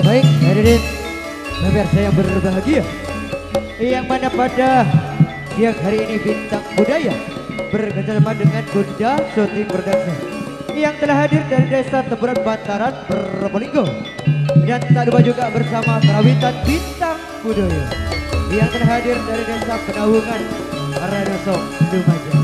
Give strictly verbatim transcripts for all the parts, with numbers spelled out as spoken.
Baik, hadirin pemirsa yang berbahagia, yang mana pada siang hari ini bintang budaya bekerjasama dengan Bunda Shooting Production yang telah hadir dari desa Teburan Bantaran Probolinggo, dan tak lupa juga bersama kerawitan bintang budaya yang telah hadir dari desa Penawungan Radoso Lumajang.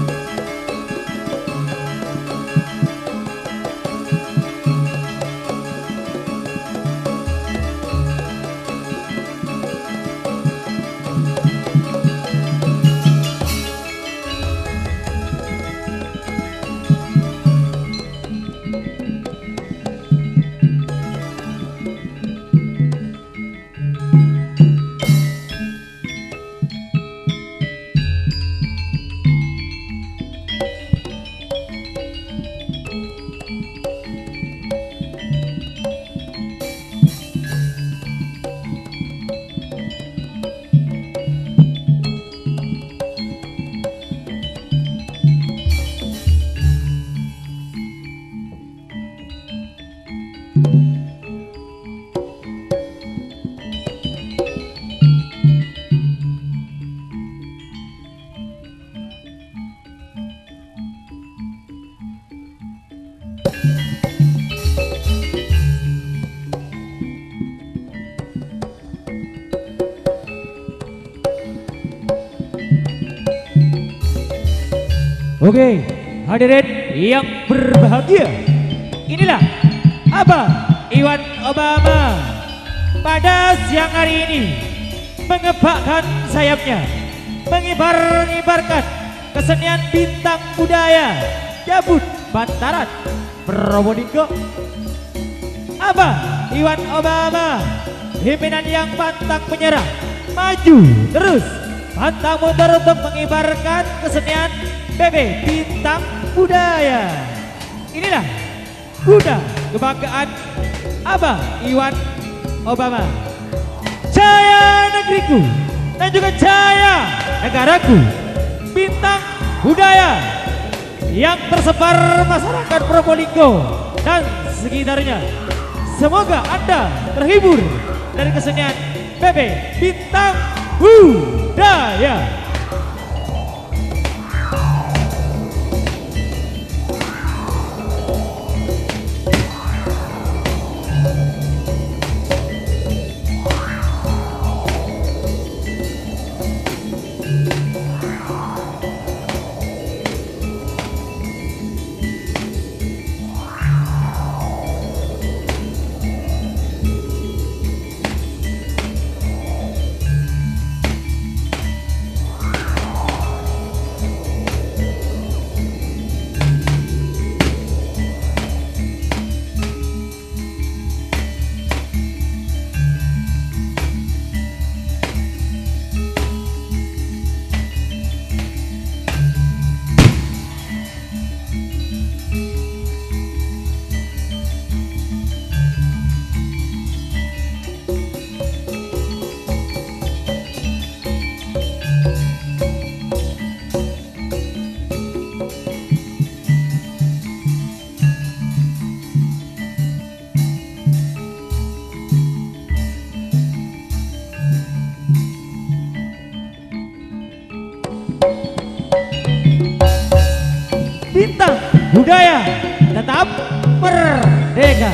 Oke, hadirin yang berbahagia, inilah Abah Iwan Obama pada siang hari ini mengebakkan sayapnya, mengibar-ngibarkan kesenian bintang budaya Jabut Bantaran Probolinggo. Abah Iwan Obama, pimpinan yang pantang menyerah, maju terus, pantang mundur untuk mengibarkan kesenian B B Bintang Budaya. Inilah kuda kebanggaan Abah Iwan Obama. Jaya negeriku dan juga jaya negaraku, bintang budaya yang tersebar masyarakat Probolinggo dan sekitarnya. Semoga Anda terhibur dari kesenian B B Bintang Budaya. Bintang budaya tetap merdeka.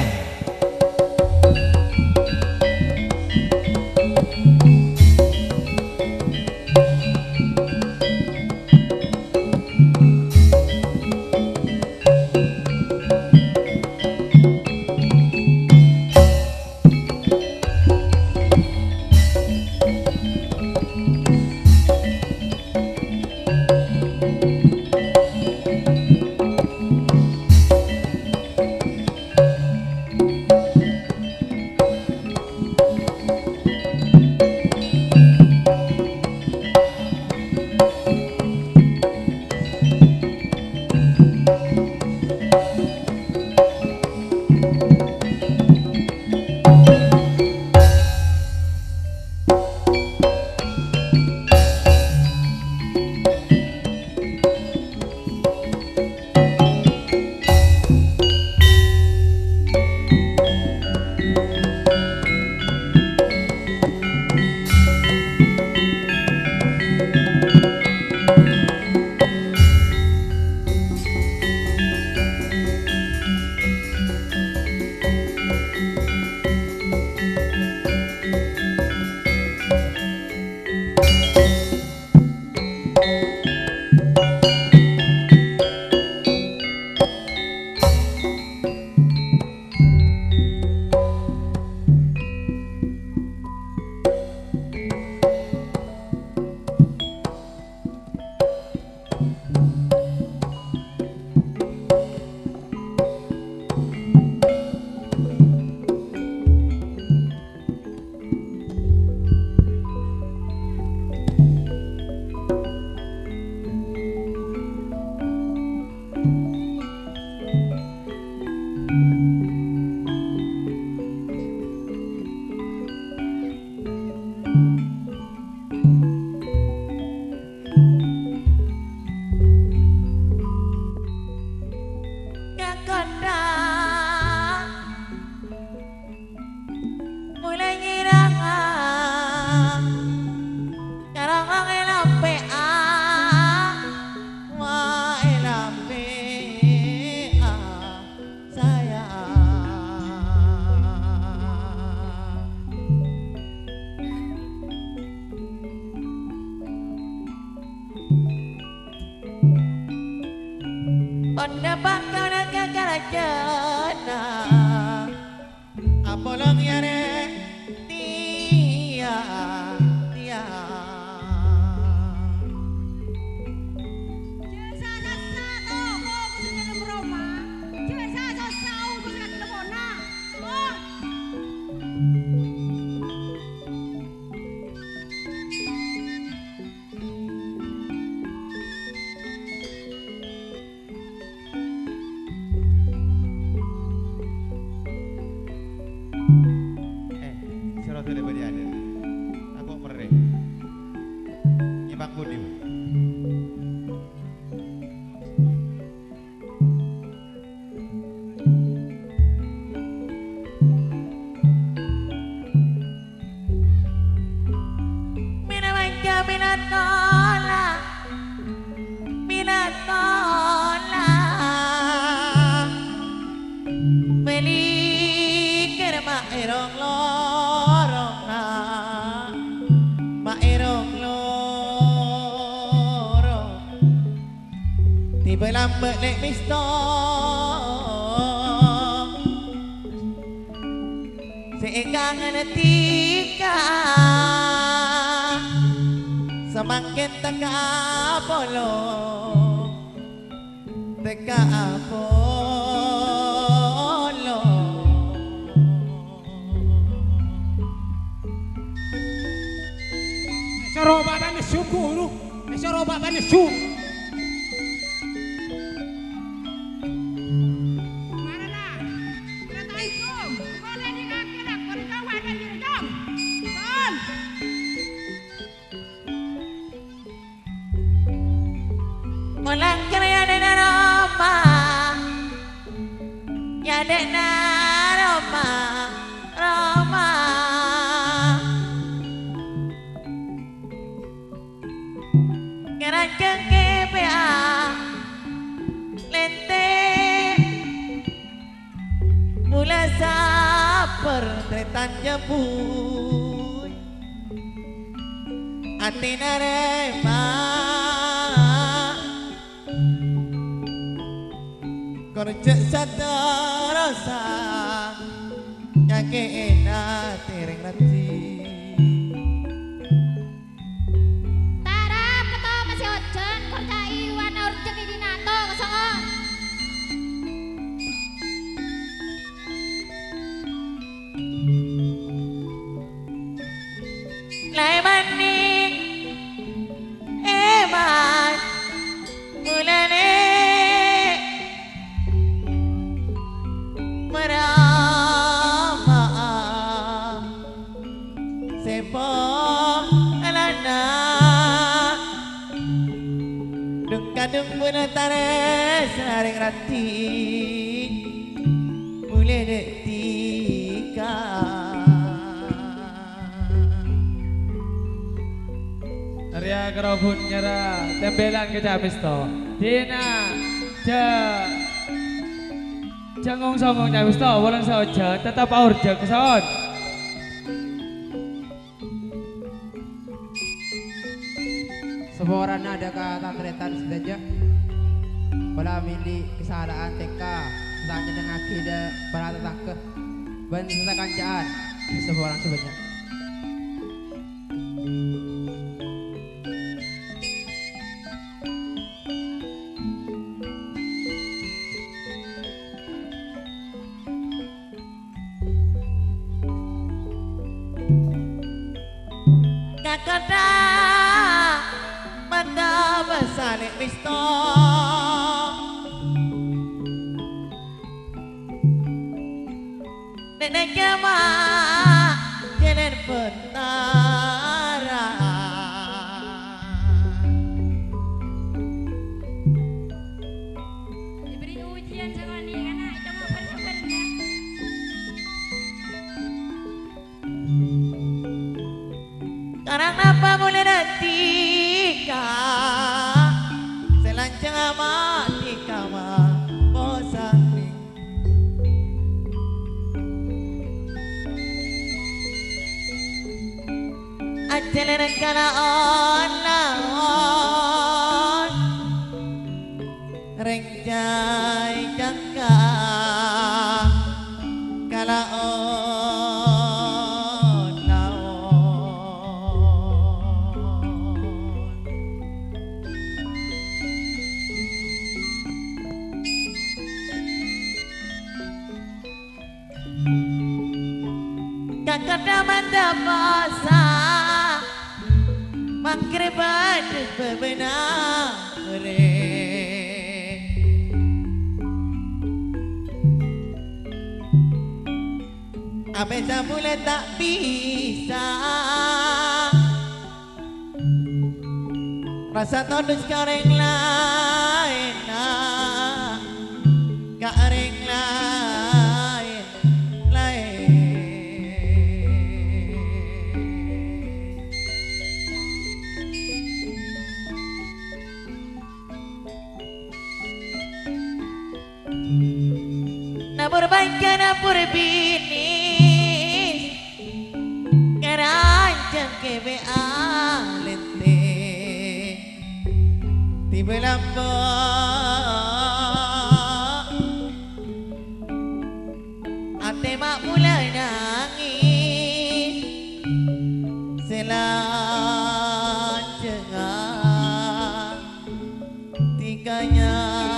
dapat kau nak kerajana apa lang yare dia dia Lambat lek misto seikangan tika semakin teka apolo teka apolo Soro baba nesu guru Soro baba nesu Mulang kaya na Roma ya na Roma Roma Keranjang kepea lente mula saper tretan jebul ati narema kerja satu rasa nyake enak tereng rati tarap keto masih ojen kerja iwan urjek di nato kesongon lai maning eman mulane merama sepo alana dung kadung punatare saring rati mulai detika Arya kerobun nyerah tembelan ke Cabisto Dina ja Jangan ngomong Cabisto walang saja tetap aurja kesawan Seborang ada kata tretan saja Pala mili kesalahan T K Tanya dengan akidah para tetangga Bantah kanjaan Seborang sebanyak Kakada mata besalik pisto Nenek jama jalan pentara diberi ujian sekolah ini karena itu mau bener-bener Karang apa mulai detika Selancang mati kama bosan ning Ajalan kala on laon Rengja nai jangka kala on naon kakada manda basa mangkrebat bebenah Abesa mulai tak bisa rasa todus kareng lain kareng lain lain nabur baiknya nabur bini Keranjang kebe alente tiba lambak ate mak mulai nangis selanjang tiganya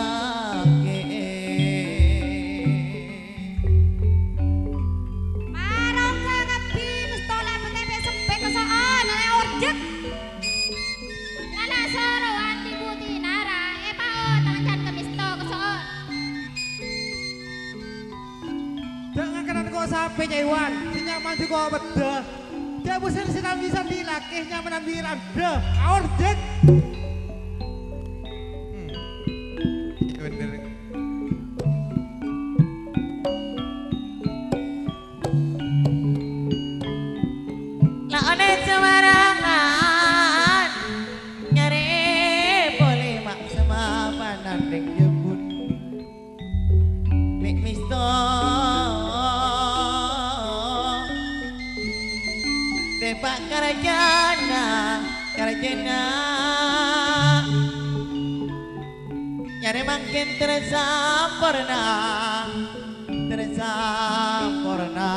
sampai Iwan, si nyaman juga bedah. Dia bosan senang bisa dilakih nyamanan biran dah. Orjek. Bener. Lah ane semarangan nyari boleh mak sama panandeng jebut. Mik misto Pak Karajana, Karajana Nyari makin tersampurna Tersampurna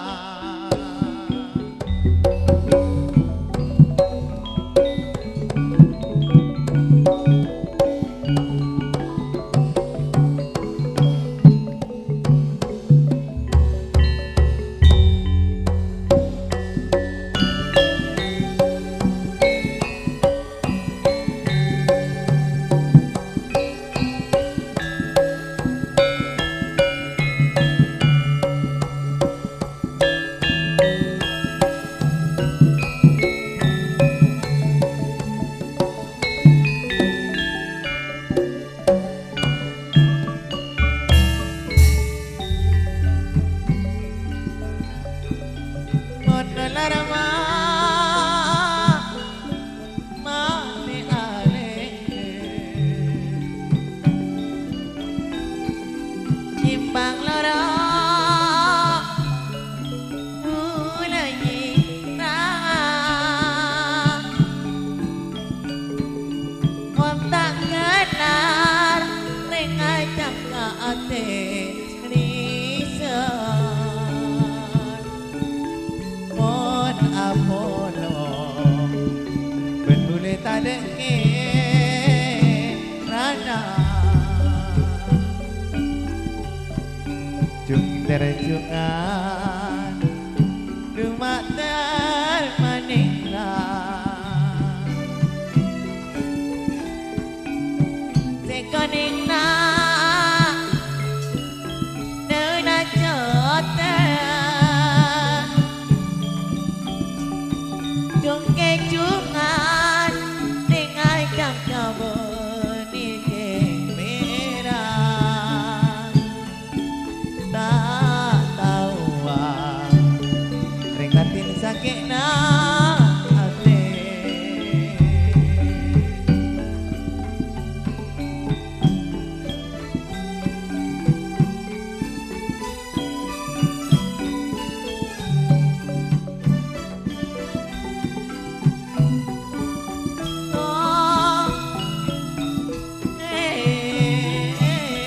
terjungan rumah termaninglah sekoningna nuna jota jungke jungan dengan kakak sakit na hati oh, eh, eh,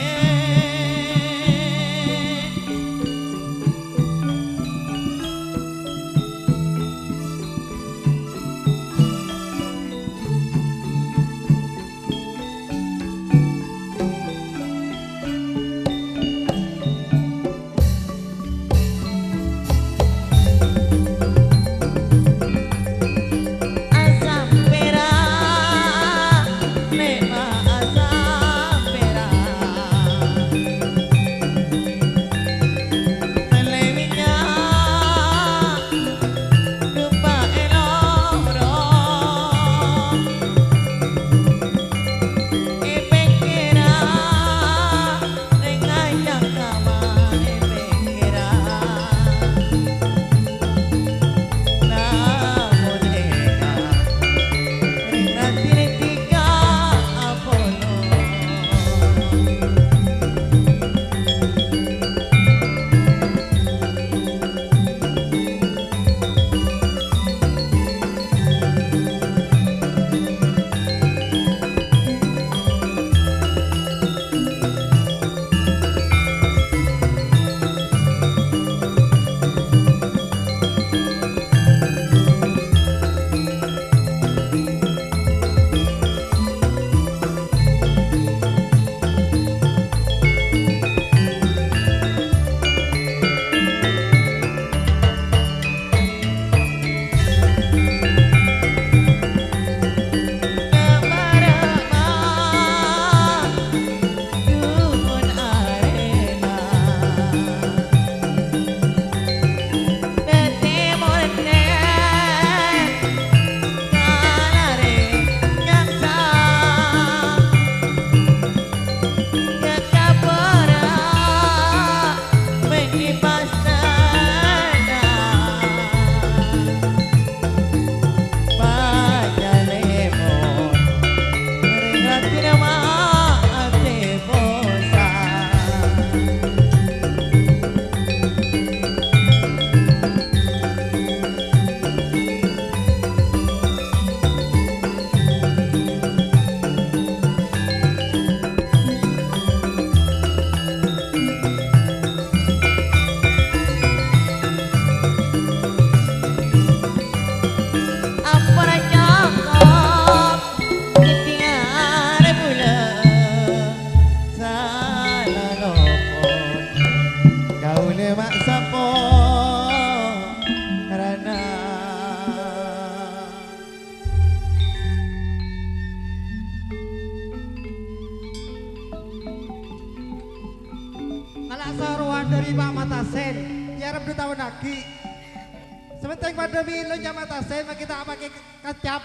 Sementing pada bilo nyama tasnya mah kita pakai kecap.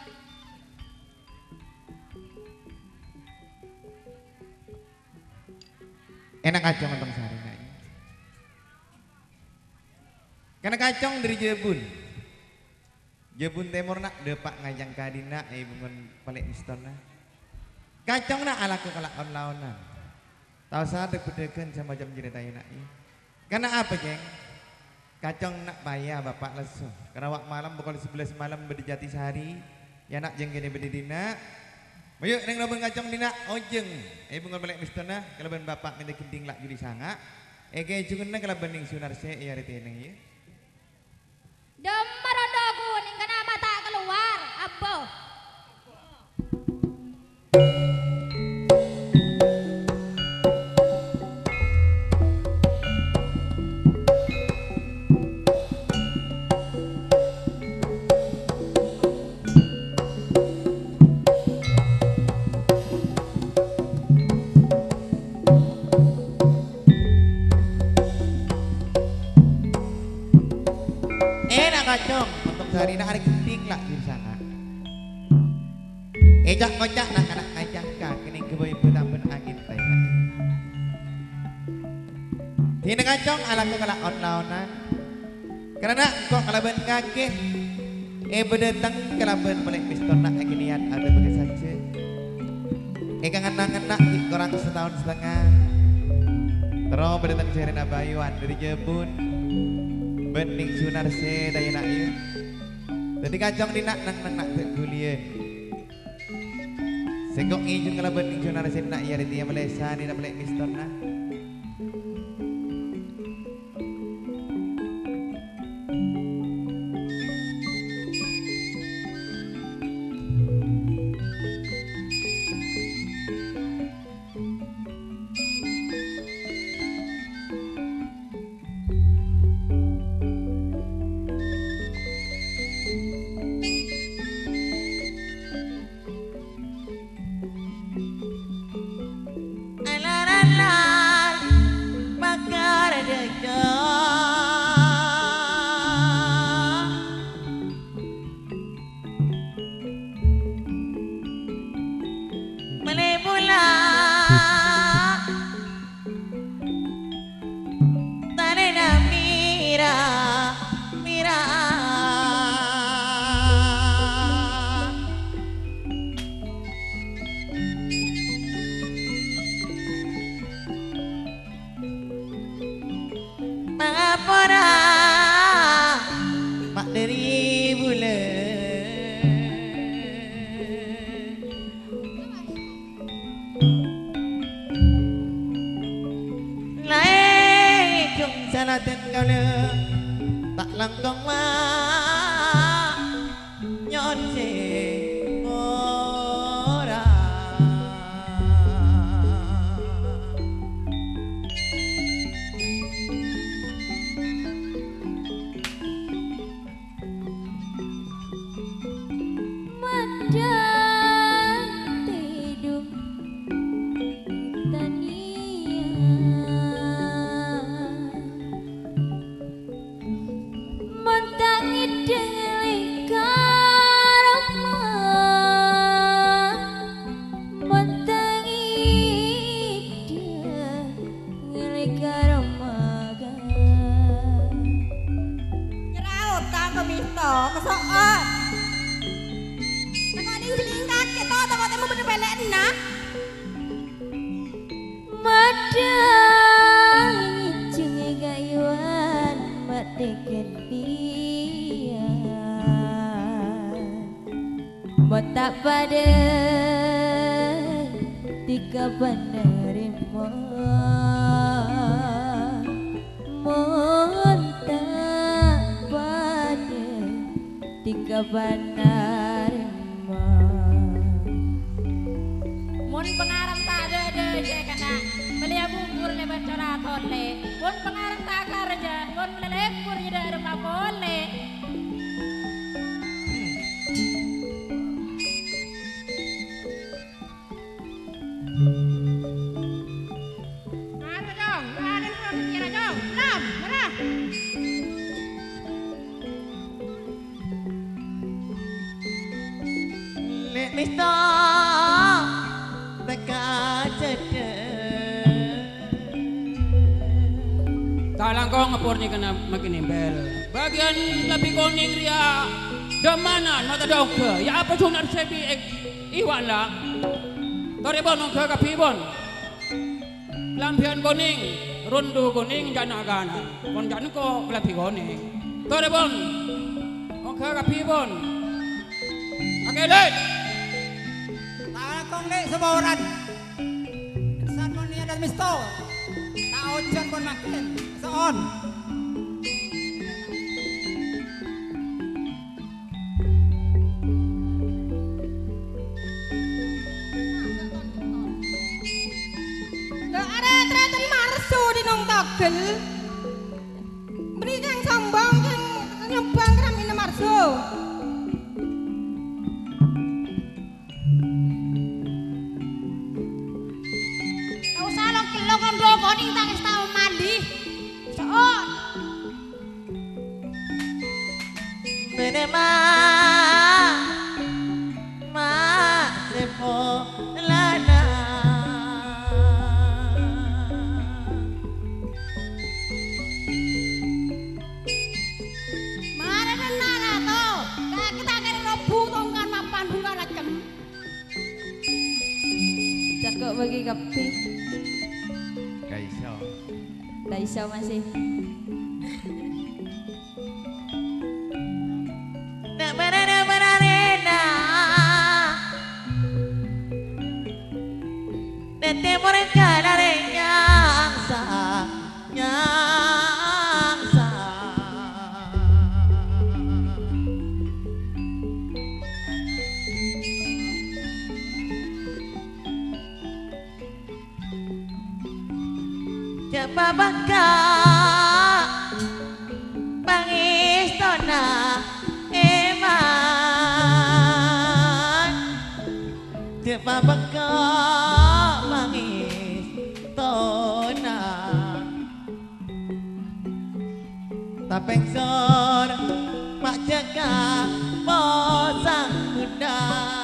Enak kacang ontong sari nak. Karena kacang dari Jebun. Jebun Timur nak depak ngajang kadina eh bungun paling istana. Kacang nak ala kekalak on-laonan. Tahu saya deg-degan sama jam ceritain nak. Karena apa jeng? Kacang nak bayar bapak lesu. Karena wak malam pukul sebelas malam berdijati sehari. Ya nak jeng gini berdidina. Ayo neng laban kacang dina ojeng. Eh bunga balik mistana kalau ben bapak minta kenting lak judi sanga. Eh kayak cungena kalau bening sunar se ya rete neng ya. Demarodogu ning kana mata keluar. Abo. Kacang untuk sehari nak ada kenting lah di sana. Ejak kocak nak anak kacang kak kini kebaya putamen angin tayang. Tina kacang ala kekalak on-laonan. Karena kok kalaban ngake eh berdetang kalaban paling piston nak aginian ada bagi saja. Eh kangen-kangen kurang setahun setengah. Terus berdetang sehari abayuan dari Jebun. Bening sunar se daya nak ya. Jadi kacang di nak nang nang nak tergulian. Segok ijung kalau bening sunar se nak ya dia Malaysia ni nak balik miston nak. Tak langkong mah nyon si ora. Madang tidur tak pada tiga penerima mohon tak pada tiga penerima mun pengarang tak ada ada kena belia bubur lebat cara tole mun pengarang tak kerja mun melelebur jadi rumah boleh. Misto teka cedek Talang kau ngepurnya kena makin imbel. Bagian lebih kuning ria demanan mata doge. Ya apa sunar sebi iwan lah. Toribon ke kapibon. Lampian kuning, rundu kuning jana gana. Kon jan ko lebih kuning. Toribon ke kapibon. Oke deh. Tangan kong le sebawaran. San mon niya dan misto. Tao jan pun makin. Seon. Nggak ada ternyata marsu di nong togel. Beri yang sombong yang nyembang kram ini marsu. Tahu salok kilo kondo koning tak wis tau mandi. Soon. Menema ma sepo lana Mare nana to. Ka kita kene robu tongkan mapan bunga lacem. Dan kok bagi kapi. Gak iso. Nggak iso masih. na banana banarena Nete moreka narenya angsa nyangsa Japa baka pangistona eman Japa baka pangistona Tapengsor mak jaga posang kuda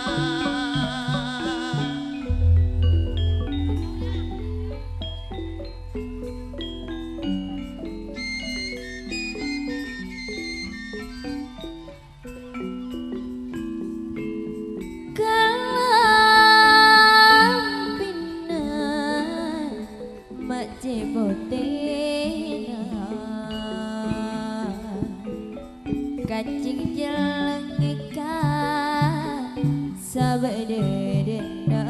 Kacing jalan ikan sabedena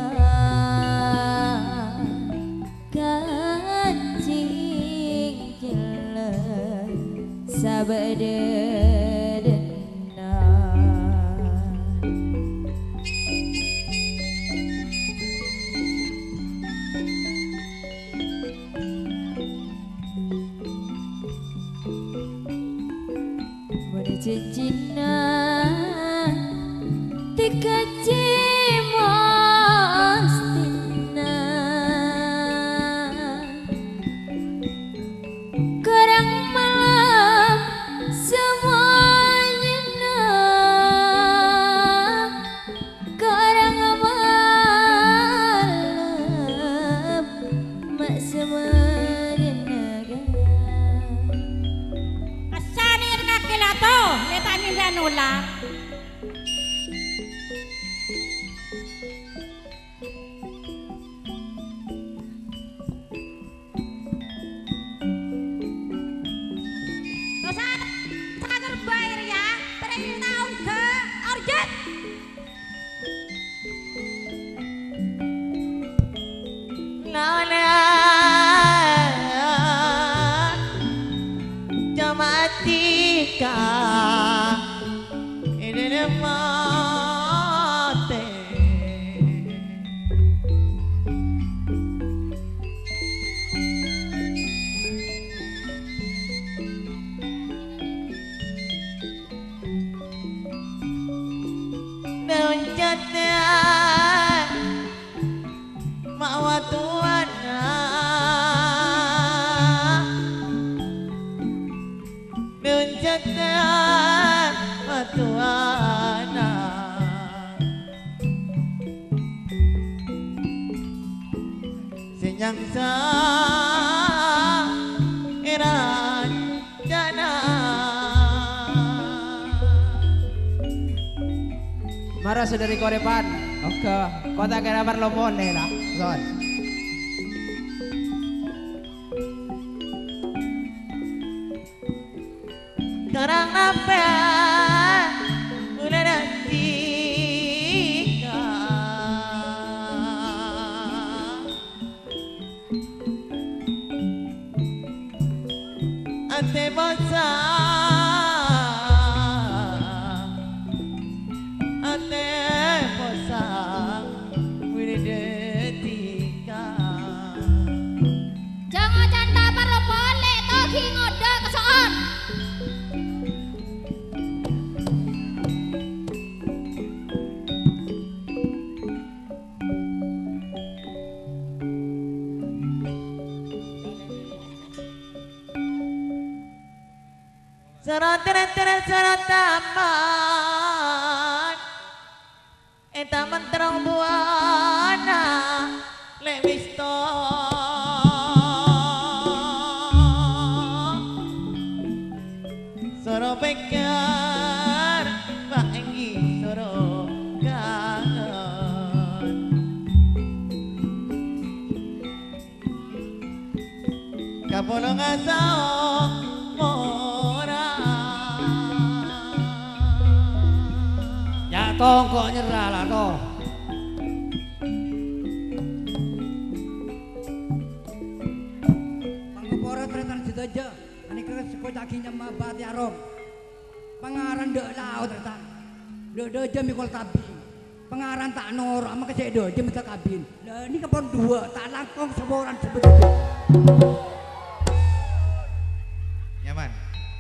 Kacing jalan sabedena Cina tika cimostina Kerang malam semuanya Kerang malam mak semuanya Asanir kakilato, letanin dan ular. Dosa sagar bayar ya. Pergi tahun ke Orjet. Nana jamatika ini mate daun jatah mawatuana daun jatah mawatuana yang sa eran jana Mara saudari korepan. Oke, kota kira perlu boleh lah. Son. Karang apa udah nanti ate bosa ate bosa widetika Jangan canta perlu boleh toki ngoda kesoon. Sarot teret teret sarot taman eh taman terang buana lek wisto soro bekar mbak enggi soro kangen kapolo ngasao Ya toh kok nyerah lah toh. Pangkepora tretan situ aja. Ani kira sekolah dakinya mabat ya rom. Pengaran dek laut tretan. Dek dek jam mikol tabi. Pengaran tak norak maka saya dek jam minta kabin. Lah ini kapon dua tak langkong seboran sebetulnya. Nyaman.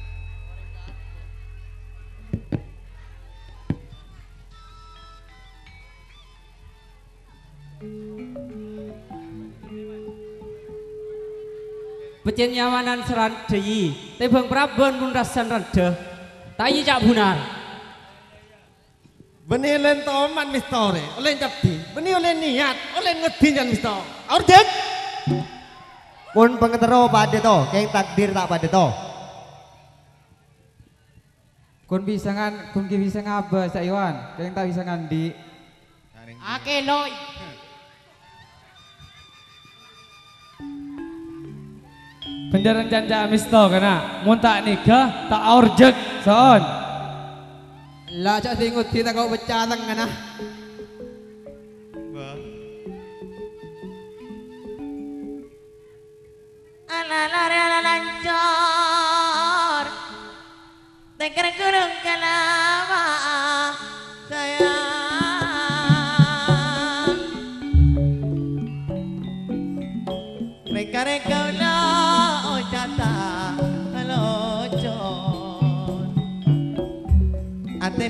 Becen nyamanan seran deyi, tebang prabon pun rasan rada. Tayi cak bunar. Beni len toman mistore, oleh cabdi. Beni oleh niat, oleh ngedinjan misto. Ordet. Pun pengetero pada to, keng takdir tak pada to. Kun bisa ngan, kun ki bisa ngaba Sak Iwan, keng tak bisa ngandi. Ake loy. Penjaran janja misto kana, mun tak nikah tak aurjek son. Lah cak singut kita kau becatang kan ah. Alalare alalancar Teker gunung kalama sayang Reka-reka ulah ojata halocon Ate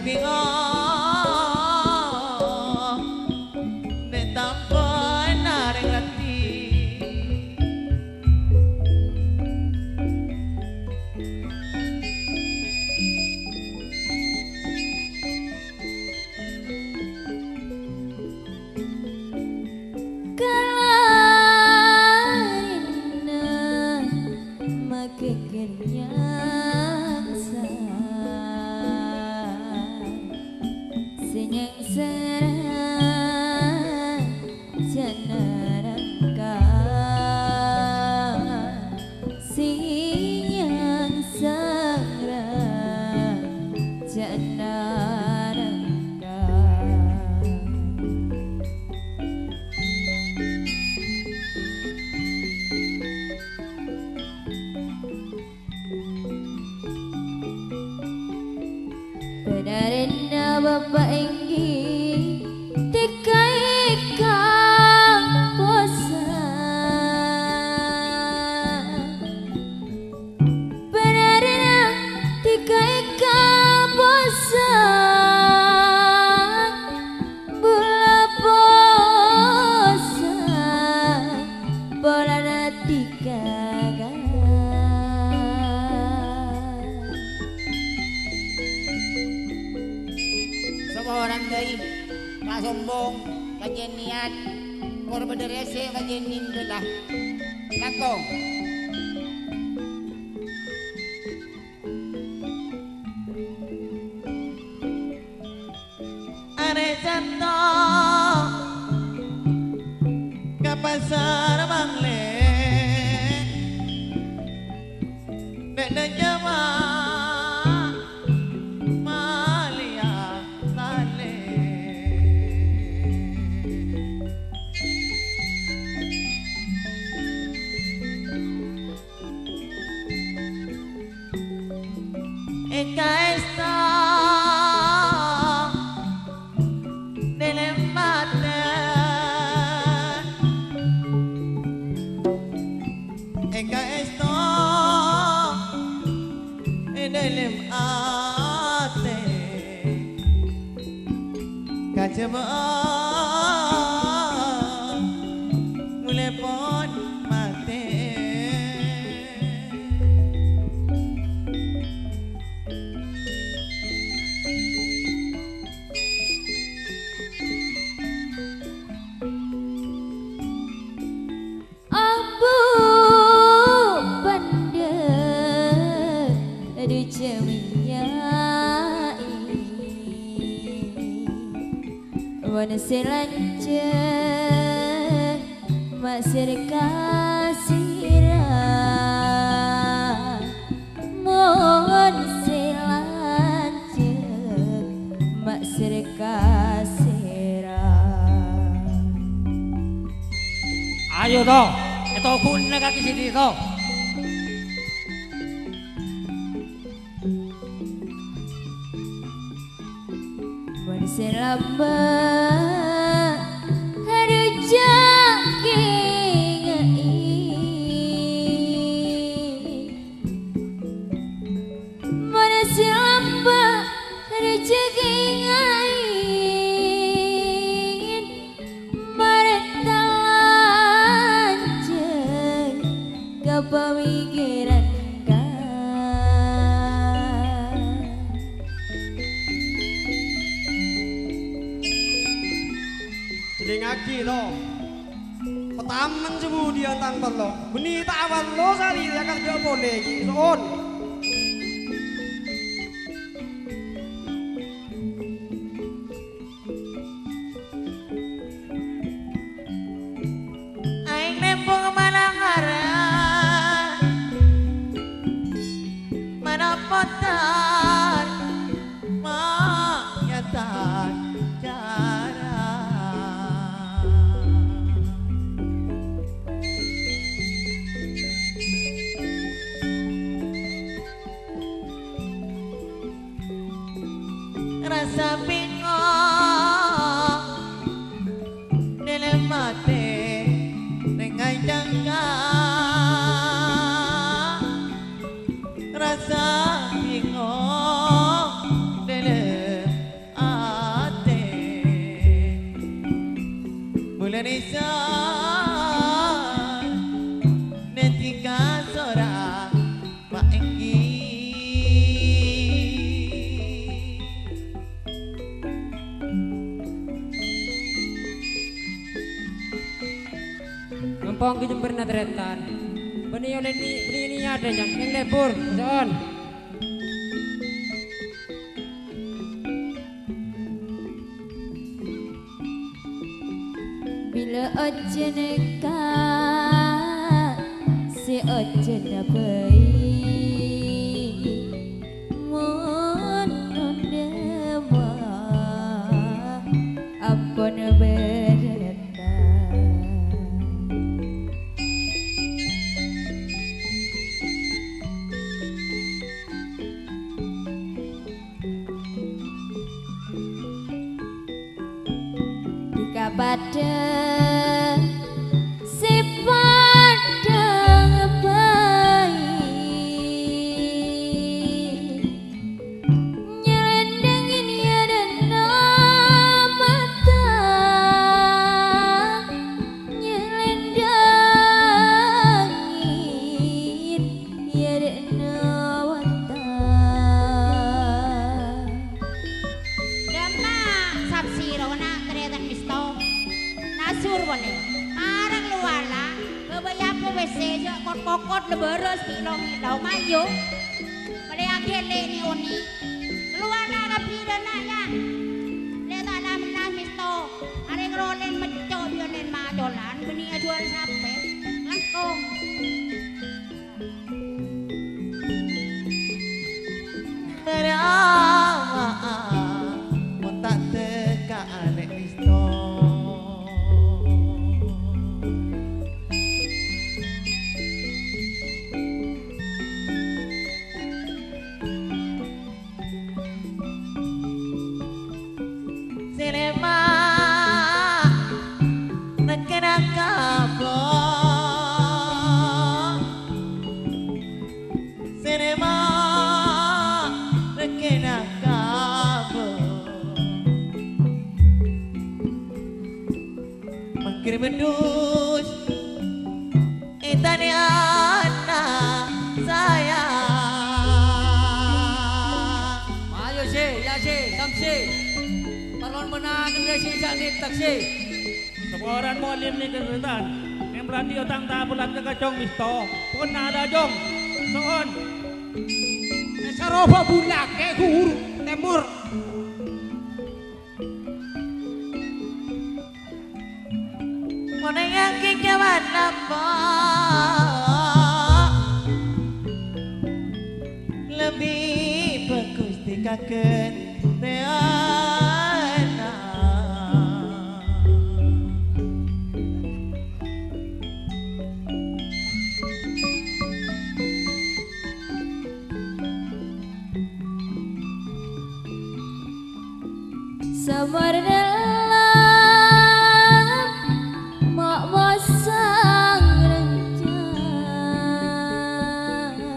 bingong Netampon nareng rati Benarin bapak enggi tekai kang bosan Benarin tekai kang bosan Bula bosan bola nanti kagak Orang dari tak sombong, kajian niat, Por berderese bagian nindolah. Langkong. Are jatuh ke pasar Bangle. Nek nek Jawa Malia Tale. Eka esta dalam mata, eka esta dalam hati, kacau mulai pun mati. Abu banda di ceminyai wana selanjang masir kasirah mohon selanjang masir kasirah. Ayo toh, itu pun kaki sini toh. Selama hari jangking mana selama hari jangking maretalanjang kepemikiran ngaki lo petaman sebu dia tangton lo beni tawan lo sari ya kan dia boleh gitu on Aing nembong manangaran mana potan manyatan cara. Rasa bingung dalam hati dengan jangka rasa bingung dalam hati bulan isan nanti kasora Pak Enggi. Gampang ke jember na teretan. Bani oleh ni bani ni ada yang yang lebur, John. Bila ojen ka si ojen bayi mon ondema ampun bereta. Jika pada si padang bayi nyelendengin ya dan mata nyelendengin ya dan mata. Dama sapsiro na kretan misto. Nasu kot leberes kilong ilau mayo. Pada akhir le ni oni. Keluar nak kapi dan naknya. Le tak ada menangis to. Ada ngerolen mencok bionen madolan. Beni ajual sampai langkong. Berawa mau tak teka anek misto. Selema nakena kabo. Selema nakena kabo. Mangkir bendus itani anak saya. Ayo si, ya si, sam si. Parlon menang kena si jangit taksi. Seorang mualim ni kesulitan. Yang berarti otang tak bulan ke kacong misto. Pun ada jong. Soon. Saroba bulak ke guru temur. Monengang kikawan apa? Lebih bagus dikaken reana. Sabar dalam mak masang rencana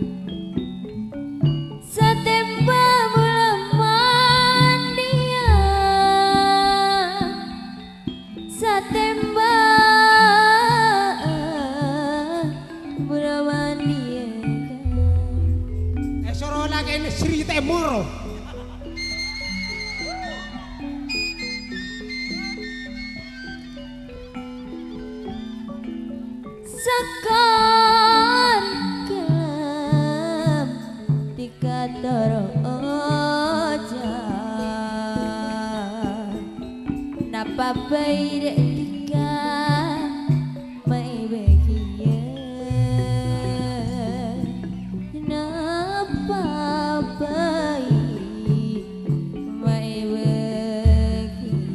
setempa bulan mandia setempa bulan mandia. Eh soro lagi ini Sri Temur. Sakar kelam tika toroja napa bayi tika mai bahagia napa bayi mai bahagia.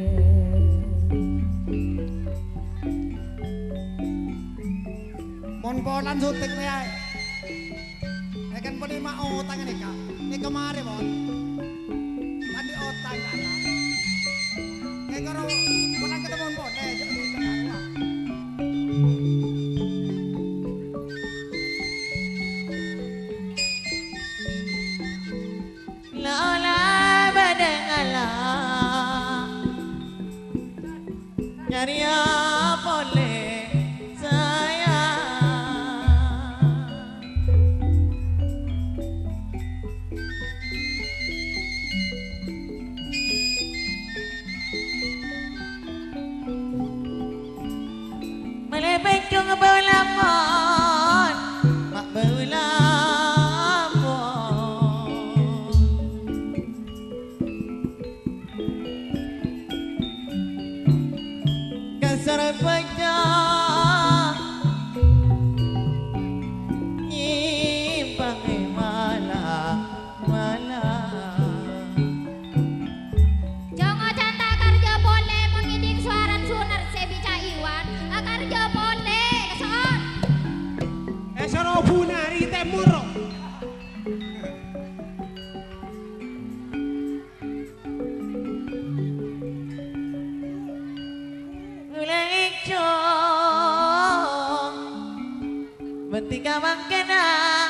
Mon polan syuting nih ay. Ya kan pun lima otang ini kak. Ini kemarin mon. Tadi otang kak. Ya kalau pulang ketemu pon, eh jadi kita Lola badengala nyari apa le saya. Melebek jong belamon mak belamon. Kasar pecah nyimpang malah malah. Jangan canta kerja boleh mengidik suara sunar sebica iwan. Kerja boleh kesoon. Eh soro bunari temur. Mulai cong bentika mangkena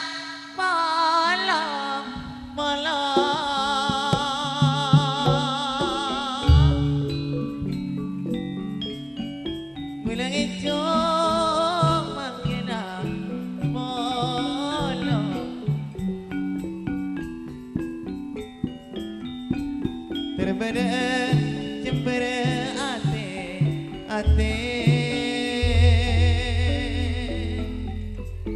molong molong. Mulai cong mangkena molong. Terbeda cembere ate ate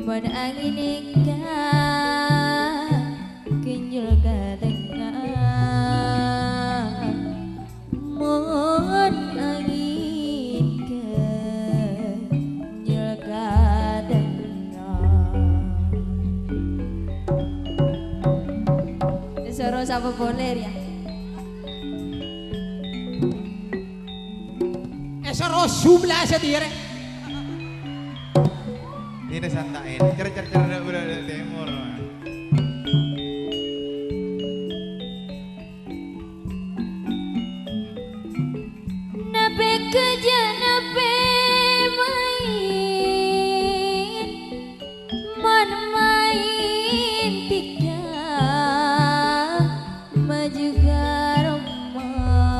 Mon angin ikan kenyul katengah Mon angin kenyul katengah Suruh siapa boleh ya Eh suruh jumlah sendiri Ini santain, cer-cer-cer udah dari timur. Nape kerja nape main Mon main tiga maju garoma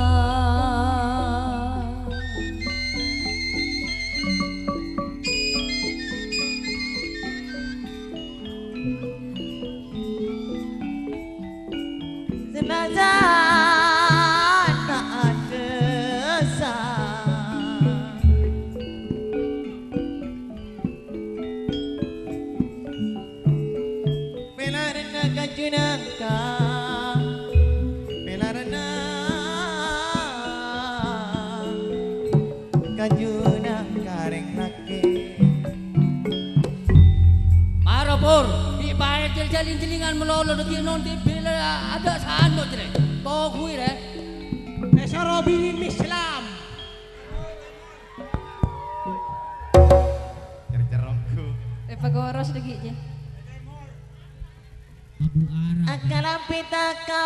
Senajan tak ada sah Pelarana kajunangka Pelarana kajunangka reng laki Marapur, di bayar jalin-jalingan melolo di non di bila ada sano jere. To kui re. Eh suruh bini Islam Cer-cerongku. Eh pagoros lagi je Akala pita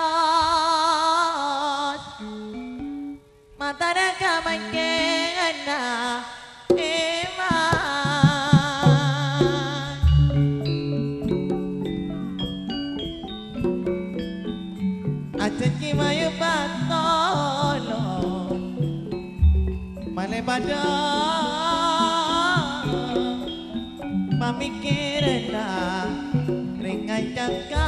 kaos Mata daga mangkena Eman Acan kimayu patolo Male pada Pamikiran ringan jangka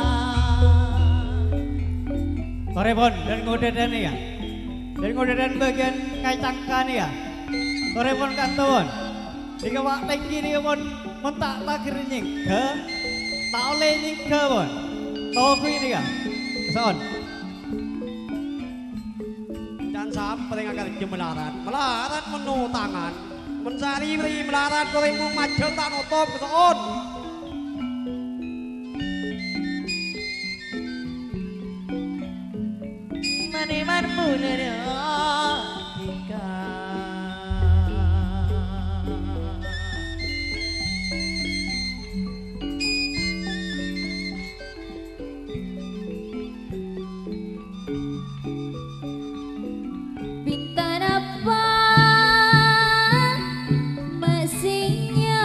Sore pon, dan ngodedan ya. Dan ngodedan bagian ngacangka nih ya. Sore pon kanton. Jika wak tinggi nih pon, mentak takir nying ke, tak oleh nying ke pon. Tahu kui nih ya, keson. Jangan sampai ngakal melarat Melarat menu tangan Mencari beri melarat Koremu macet tak nutup keson Maniman mulai jika Bintang apa mesinnya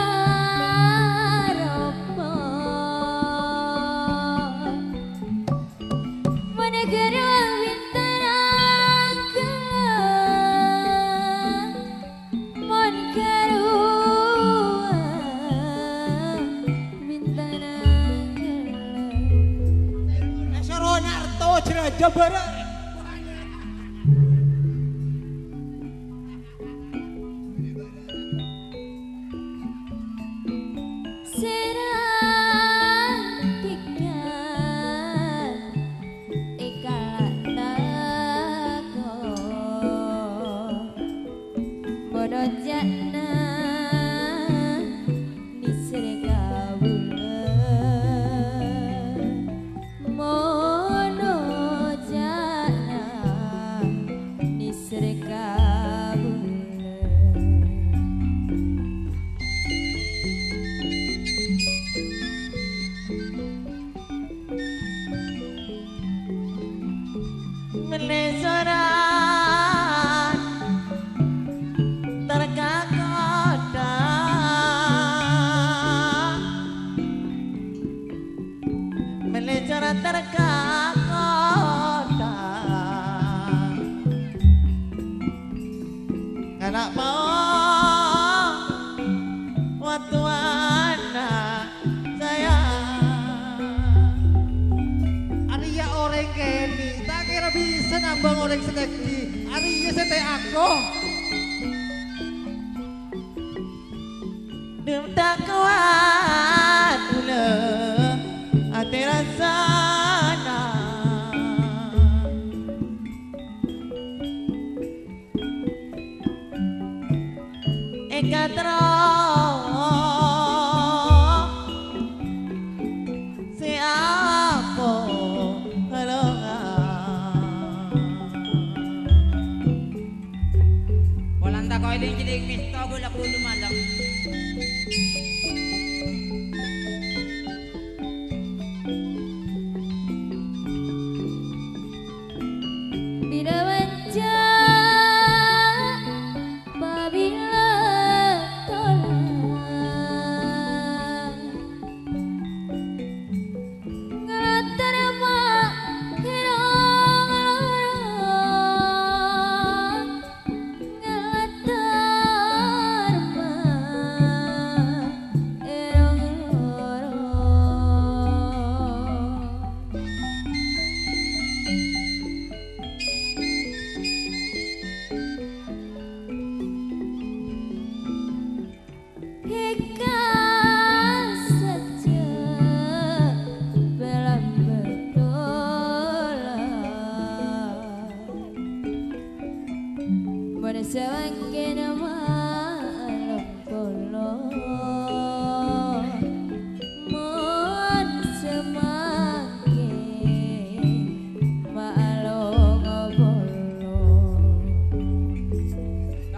robot Menegara bintang angkat Mon karua bintang angkat Eh suruh narto jeraja bareng Seratikan ikalatako bodoh jana nisrega bulan mono jana nisrega bulan melesoran terkakoda melesoran terkakoda anak mau waktu anak saya Arya orang keni tak kira bisa nambang orang sedeki Arya sete aku Dum tak kuat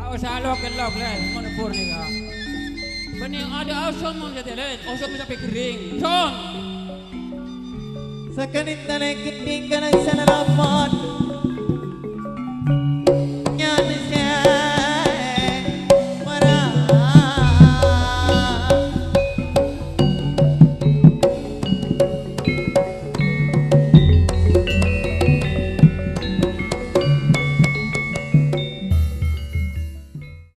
Kau salo kelok len, mana pur ni kau. Bani ada asam mau jadi len, asam sampai kering. Son. Sekanit na nakiting ka ng sanalaman